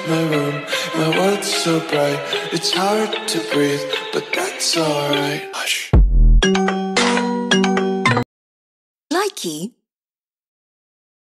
my room. My world's so bright, it's hard to breathe, but that's alright. Hush. Likey